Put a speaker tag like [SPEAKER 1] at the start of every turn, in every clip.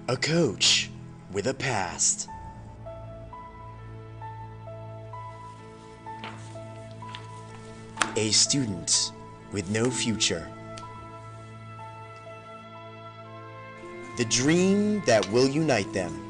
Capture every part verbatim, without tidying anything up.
[SPEAKER 1] A coach with a past. A student with no future. The dream that will unite them.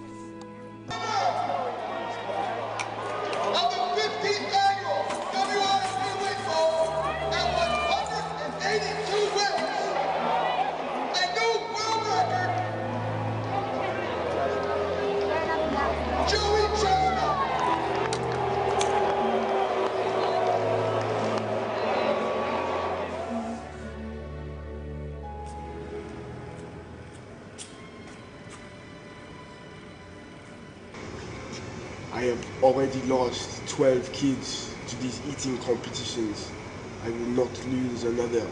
[SPEAKER 2] I have already lost twelve kids to these eating competitions. I will not lose another.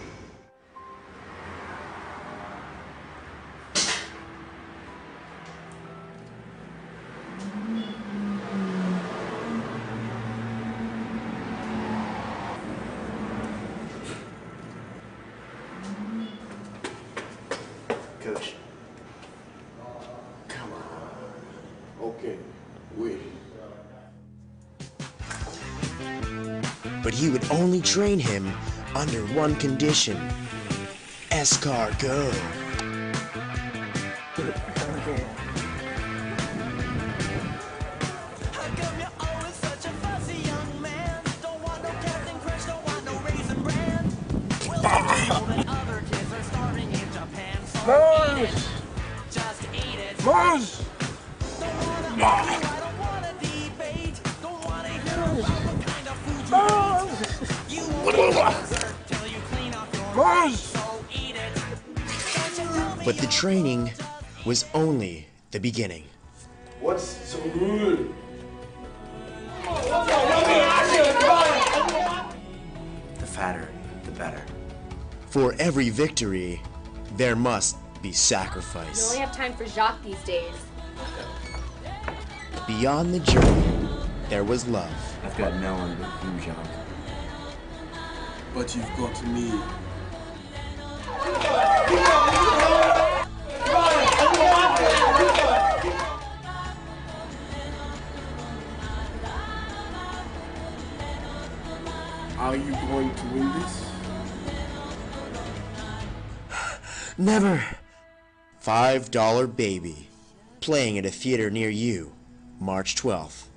[SPEAKER 1] Coach.
[SPEAKER 2] Come on. Okay, wait.
[SPEAKER 1] But he would only train him under one condition. Escargot.
[SPEAKER 2] Mars! Mars! Mars!
[SPEAKER 1] But the training was only the beginning.
[SPEAKER 2] What's so good?
[SPEAKER 1] The fatter, the better. For every victory, there must be
[SPEAKER 3] You
[SPEAKER 1] sacrifice.
[SPEAKER 3] only have time for Jacques these days.
[SPEAKER 1] Beyond the journey, there was love.
[SPEAKER 4] I've got no one but you, Jacques.
[SPEAKER 2] But you've got me. Are you going to win this?
[SPEAKER 1] Never. Five Dollar Baby. Playing at a theater near you, March twelfth.